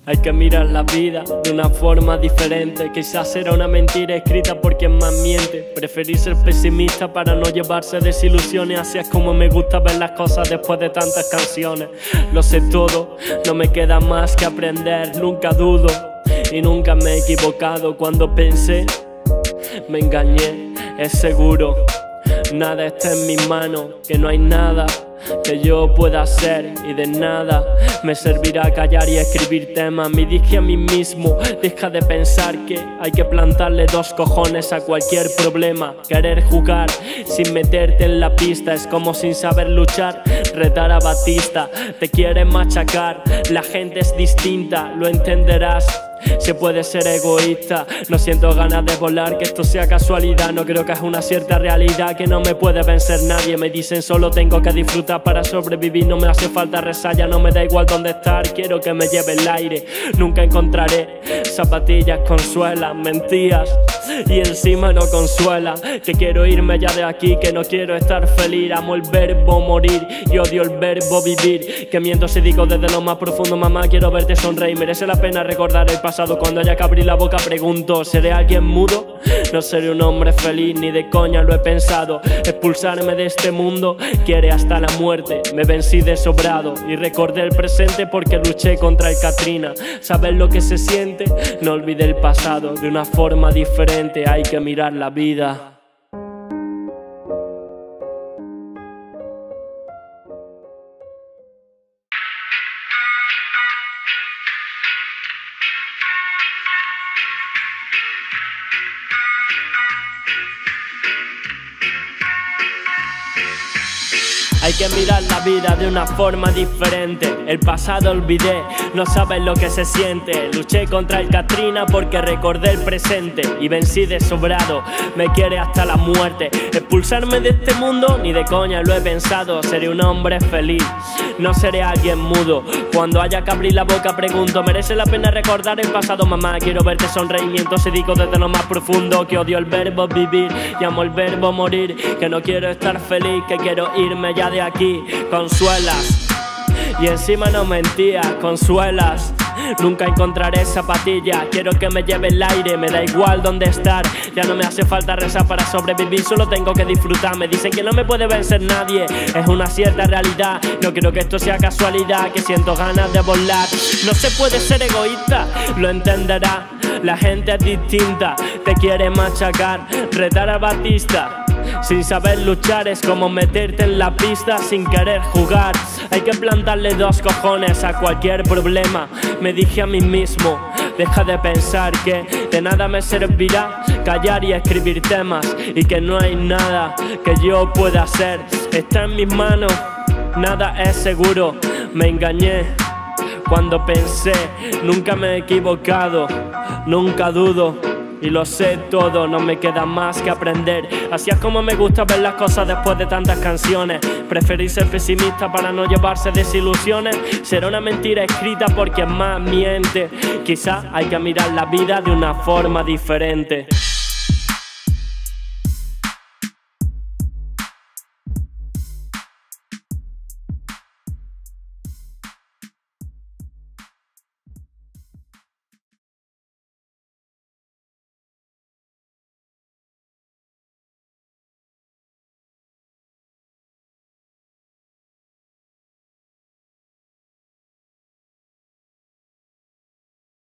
Hay que mirar la vida de una forma diferente. Quizás era una mentira escrita por quien más miente. Preferí ser pesimista para no llevarse desilusiones. Así es como me gusta ver las cosas después de tantas canciones. Lo sé todo, no me queda más que aprender. Nunca dudo y nunca me he equivocado. Cuando pensé, me engañé, es seguro. Nada está en mis manos, que no hay nada que yo pueda hacer, y de nada me servirá callar y escribir temas. Me dije a mí mismo, deja de pensar que hay que plantarle dos cojones a cualquier problema. Querer jugar sin meterte en la pista es como sin saber luchar, retar a Batista. Te quieren machacar, la gente es distinta, lo entenderás. Se puede ser egoísta, no siento ganas de volar, que esto sea casualidad. No creo que es una cierta realidad, que no me puede vencer nadie. Me dicen solo tengo que disfrutar para sobrevivir. No me hace falta rezar, no me da igual dónde estar. Quiero que me lleve el aire, nunca encontraré zapatillas con suelas, mentiras y encima no consuela. Que quiero irme ya de aquí, que no quiero estar feliz. Amo el verbo morir y odio el verbo vivir. Que miento si digo desde lo más profundo, mamá, quiero verte sonreír. Merece la pena recordar el pasado. Cuando haya que abrir la boca pregunto, ¿seré alguien mudo? No seré un hombre feliz, ni de coña lo he pensado. Expulsarme de este mundo quiere hasta la muerte. Me vencí de sobrado y recordé el presente porque luché contra el Katrina. ¿Sabes lo que se siente? No olvidé el pasado, de una forma diferente hay que mirar la vida. Hay que mirar la vida de una forma diferente. El pasado olvidé, no sabes lo que se siente. Luché contra el Katrina porque recordé el presente y vencí de sobrado, me quiere hasta la muerte. Expulsarme de este mundo, ni de coña lo he pensado. Seré un hombre feliz, no seré alguien mudo. Cuando haya que abrir la boca pregunto, ¿merece la pena recordar el pasado? Mamá, quiero verte sonreír. Miento digo desde lo más profundo que odio el verbo vivir y amo el verbo morir. Que no quiero estar feliz, que quiero irme ya de aquí. Consuelas y encima no mentías, consuelas. Nunca encontraré zapatillas, quiero que me lleve el aire, me da igual dónde estar. Ya no me hace falta rezar para sobrevivir, solo tengo que disfrutar. Me dicen que no me puede vencer nadie, es una cierta realidad. No quiero que esto sea casualidad, que siento ganas de volar. No se puede ser egoísta, lo entenderá. La gente es distinta, te quiere machacar, retar a Batista. Sin saber luchar es como meterte en la pista sin querer jugar. Hay que plantarle dos cojones a cualquier problema. Me dije a mí mismo, deja de pensar que de nada me servirá callar y escribir temas. Y que no hay nada que yo pueda hacer, está en mis manos, nada es seguro. Me engañé cuando pensé, nunca me he equivocado, nunca dudo y lo sé todo, no me queda más que aprender. Así es como me gusta ver las cosas después de tantas canciones. Preferí ser pesimista para no llevarse desilusiones. Será una mentira escrita por quien más miente. Quizá hay que mirar la vida de una forma diferente.